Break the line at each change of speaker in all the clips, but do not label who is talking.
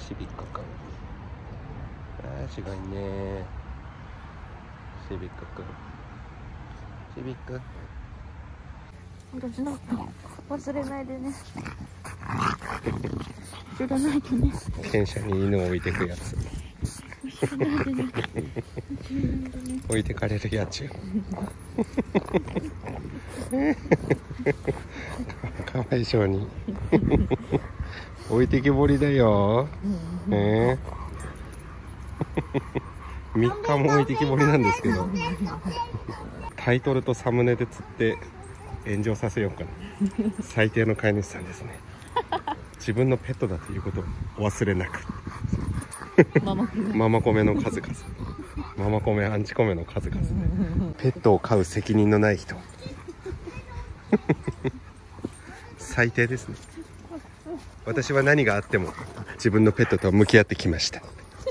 シビックくん。違いね。シビックくん。シビック。
私の忘れないでね。忘れないとね。
犬舎に犬を置いてくやつ。置いてかれるやつよ。かわいそうに。置いてきぼりだよ。3日も置いてきぼりなんですけど、タイトルとサムネで釣って炎上させようかな。最低の飼い主さんですね。自分のペットだということをお忘れなく。ママコメの数々、ママコメアンチコメの数々、ペットを飼う責任のない人。最低ですね。私は何があっても自分のペットと向き合ってきました。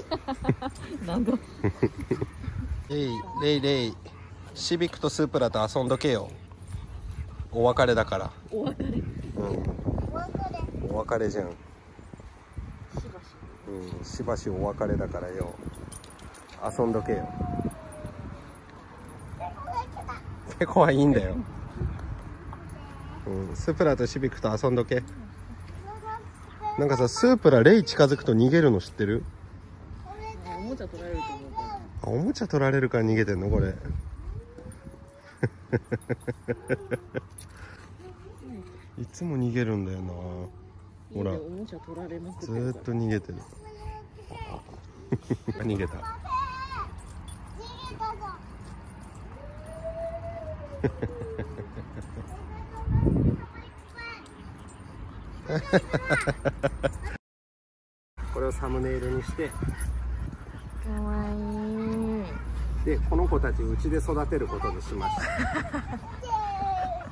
レイレイ、シビックとスープラと遊んどけよ。お別れだから。
お別れ。
お別れじゃん。しばしお別れだからよ。遊んどけよ。猫はいいんだよ。スープラとシビックと遊んどけ。なんかさ、スープラレイ近づくと逃げるの知ってる？
おもちゃ取られると思うから。
おもちゃ取られるから逃げてんのこれ。いつも逃げるんだよな。ほら、
おもちゃ取られまくって
ず
るから。
ーっと逃げてる。逃げた。これをサムネイルにして、
かわいい。
でこの子たちうちで育てることにしました。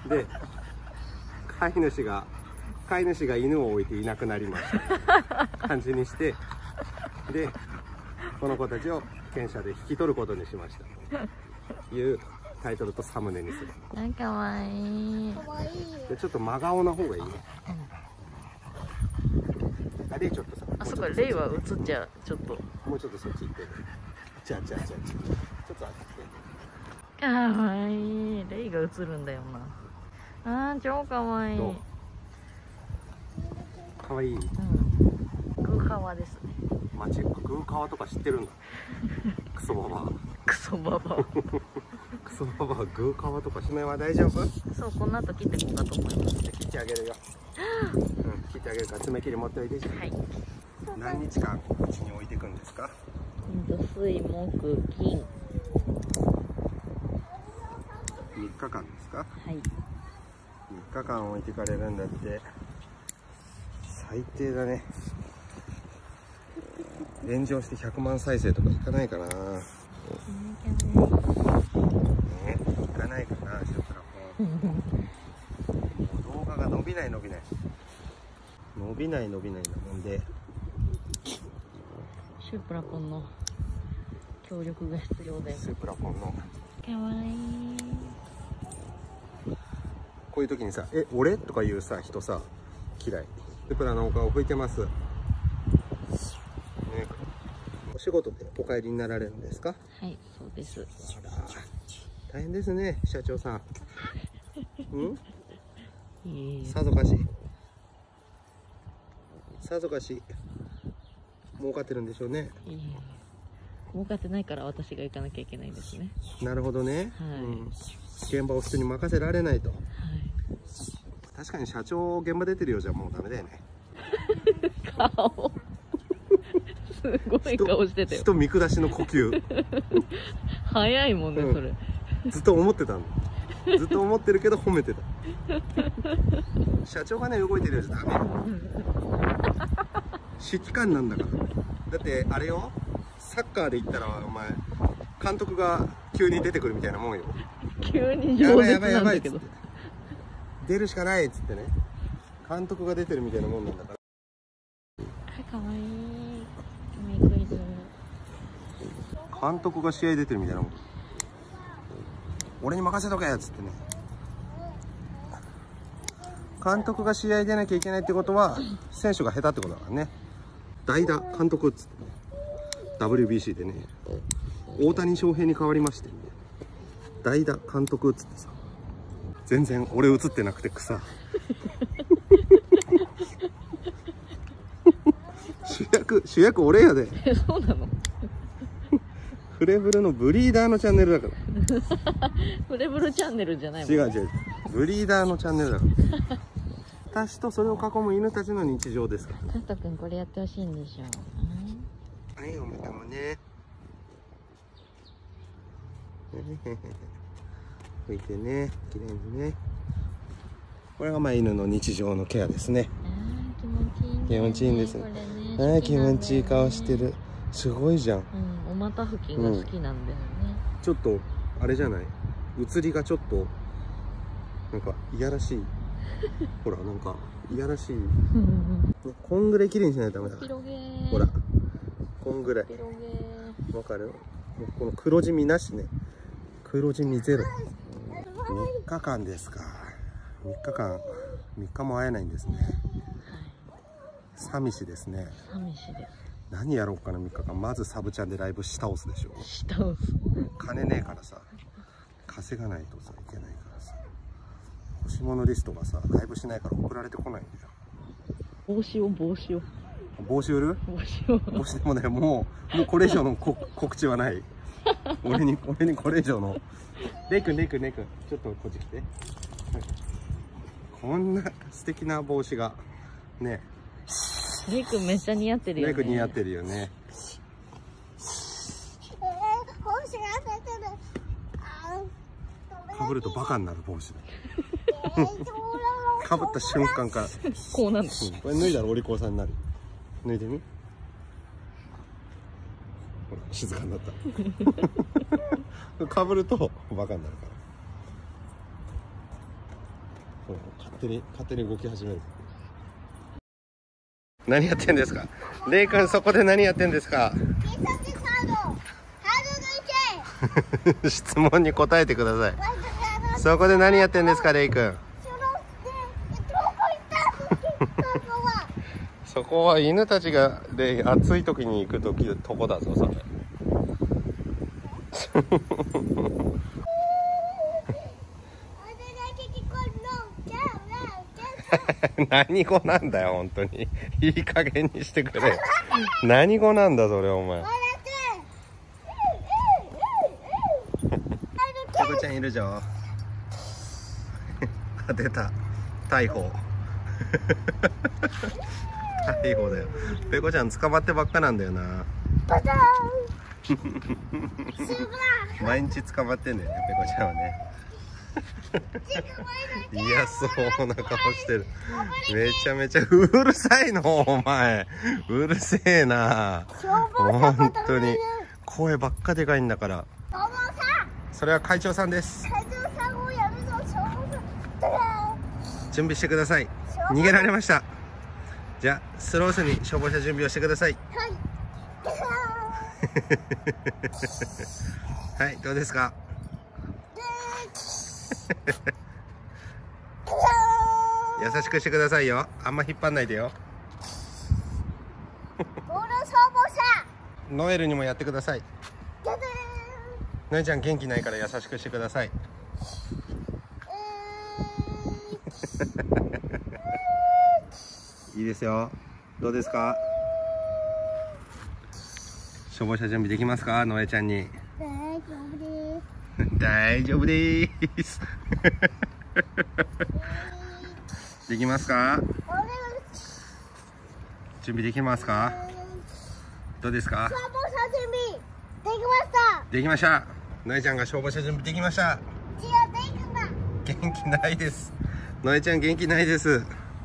で飼い主が犬を置いていなくなりました感じにして、でこの子たちを犬舎で引き取ることにしましたというタイトルとサムネにする。
なんかわいい。
でちょっと真顔な方がいいね。レイちょっとさ、
あそこレイは映っちゃう。ちょっと
もうちょっとそっち行って。ちょっと待って。
かわいい。レイが映るんだよな。超かわいい。
かわいい。
グーカワですね。
グーカワとか知ってるんだ。クソババア。
クソババア。
クソババア、グーカワとか。姫は大丈夫？
そう、この後切っていこうかと思います。
切ってあげるよ。切ってあげるから爪切り持っておいで。
はい。
何日間うちに置いていくんですか？
水木金。
3日間ですか？
はい。
3日間置いてかれるんだって。最低だね。炎上して100万再生とかいかないかな。ね、いかないかな。シュプラポン。もう動画が伸びないなもんで。
シュプラポンの協力が必要で。
スープラポンの。
かわいい。
こういう時にさ、俺とか言うさ人さ嫌い。スープラのお顔拭いてます。お仕事でお帰りになられるんですか？
はい、そうです。
あら、大変ですね、社長さん。さぞかし儲かってるんでしょうね。
儲かってないから私が行かなきゃいけないんですね。
なるほどね。
はい。
現場を人に任せられないと。
はい。
確かに社長現場出てるようじゃもうダメだよね。
顔すごい顔してたよ。
人見下しの呼吸。
早いもんね、それ。
ずっと思ってたの。ずっと思ってるけど褒めてた。社長がね動いてるようじゃダメよ。指揮官なんだから。だってあれよ、サッカーで言ったらお前監督が急に出てくるみたいなもんよ。
急に上手なんだけど。
出るしかないっつってね、監督が出てるみたいなもんなんだから。
かわいい。メイクイズ。
監督が試合出てるみたいなもん。俺に任せとけっつってね。監督が試合出なきゃいけないってことは選手が下手ってことだからね。 代打監督っつって、WBC でね、大谷翔平に変わりまして、代打監督っつってさ、全然俺映ってなくて草主役俺やで。
そうなの？
フレブルのブリーダーのチャンネルだから。
フレブルチャンネルじゃないもん。
違う違う、ブリーダーのチャンネルだから私とそれを囲む犬たちの日常ですから。
カスト君これやってほしいんでしょ。
はい、おめでとうね。拭いてね、綺麗にね。これがまあ犬の日常のケアですね。
気持ちいいね。
気持ちいいんですね。気持ちいい顔してる。すごいじゃん。
お股拭きが好きなんだよね。
ちょっとあれじゃない？写りがちょっとなんかいやらしい。ほらなんかいやらしい。こんぐらい綺麗にしないとダメだから。ほらこんぐらい。わかる？この黒地味なしね。黒地味ゼロ。3日間ですか。3日も会えないんですね。寂しいですね。
寂しいです。
何やろうかな、3日間。まずサブチャンでライブ下押すでしょ。
下押す。
金ねえからさ、稼がないとさ、いけないからさ。欲し物リストがさ、ライブしないから送られてこないんだよ。
帽子を。
帽子売る？
帽子を。
帽子でもね、もうこれ以上の告知はない。俺にこれ以上の。レイ君、ちょっとこっち来て。こんな素敵な帽子がね。
レイ君めっちゃ似合ってるよね。
レイ君似合ってるよね。かぶるとバカになる帽子だ。かぶった瞬間から
こうなんです。
これ脱いだらお利口さんになる。脱いでみ。ほら静かになった。かぶるとバカになるから。ほら勝手に動き始める。何やってんですか、レイ君。そこで何やってんですか。質問に答えてください。そこで何やってんですか、レイ君。そこは犬たちが暑い時に行くとこだぞ、それ。何語なんだよ、本当に。いい加減にしてくれ。何語なんだ、それ、お前。ペコちゃんいるじゃん。出た。逮捕。逮捕だよ。ペコちゃん捕まってばっかなんだよな。毎日捕まってんだよね、ペコちゃんはね。嫌そうな顔してる。めちゃめちゃうるさいの、お前。うるせえな。本当に声ばっかでかいんだから。それは会長さんです。準備してください。逃げられました。じゃあスロースに消防車準備をしてください。はい、どうですか。優しくしてくださいよ。あんま引っ張んないでよ。ノエルにもやってください。ノエちゃん元気ないから優しくしてください。いいですよ。どうですか。消防車準備できますか、ノエちゃんに。大丈夫です。できますか。準備できますか。どうですか。
消防車準備できました。
できました。ノエちゃんが消防車準備できました。元気ないです。ノエちゃん元気ないです。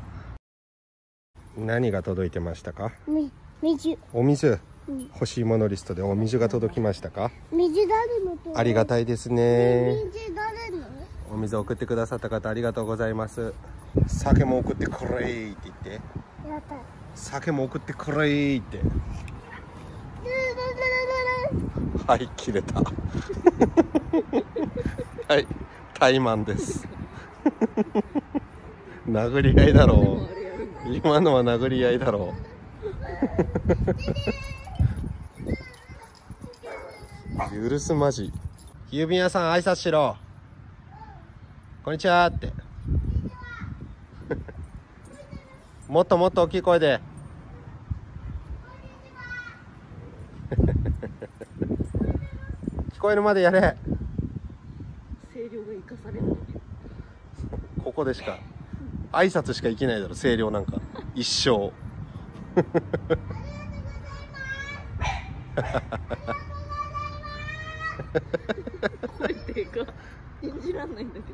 何が届いてましたか。
水。
お水。欲しいものリストでお水が届きましたか。
水誰の。
ありがたいですね。
水誰の。
お水を送ってくださった方ありがとうございます。酒も送ってくれーって言って。
やった。
酒も送ってくれーって。はい、切れた。はい、怠慢です。殴り合いだろう。今のは殴り合いだろう。 許すまじ。郵便屋さん挨拶しろ。こんにちはって。もっともっと大きい声で。聞こえるまでやれ。
声量が生かされる。
ここでしか挨拶しかいけないだろ、声量なんか一生。
声でか信じらんないんだけど。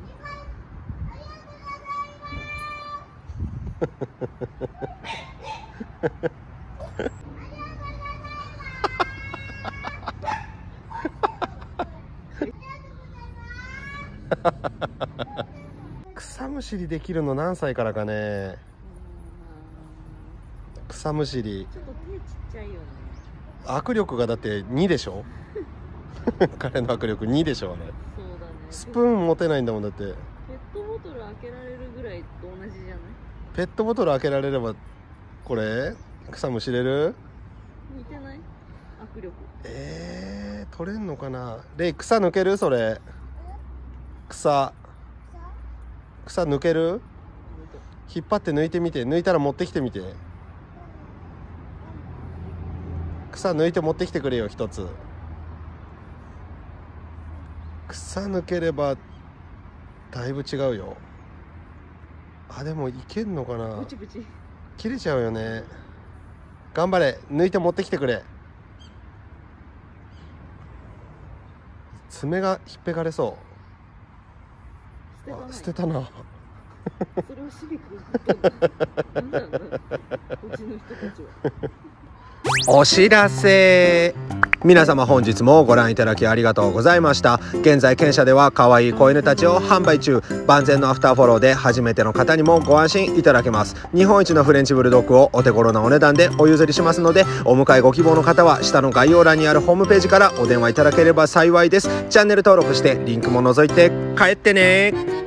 草むしりできるの何歳からかね。草むしり
ちょっと手ちっちゃいよね。
握力がだって2でしょ。彼の握力2でしょあれ。
そうだね。
スプーン持てないんだもんだって。
ペットボトル開けられるぐらいと同じじゃない？
ペットボトル開けられればこれ草むしれる？
似てない？握力。
取れんのかな。レイ、草抜ける？それ草抜ける？引っ張って抜いてみて。抜いたら持ってきてみて。草抜いて持ってきてくれよ一つ。草抜ければだいぶ違うよ。あ、でもいけんのかな。
ブチブチ
切れちゃうよね。頑張れ、抜いて持ってきてくれ。爪がひっぺかれそう。捨てたな。
それをシビ君何なんだうちの人たちは。
お知らせ。皆様本日もご覧いただきありがとうございました。現在犬舎では可愛い子犬たちを販売中。万全のアフターフォローで初めての方にもご安心いただけます。日本一のフレンチブルドッグをお手頃なお値段でお譲りしますので、お迎えご希望の方は下の概要欄にあるホームページからお電話いただければ幸いです。チャンネル登録してリンクも覗いて帰ってね。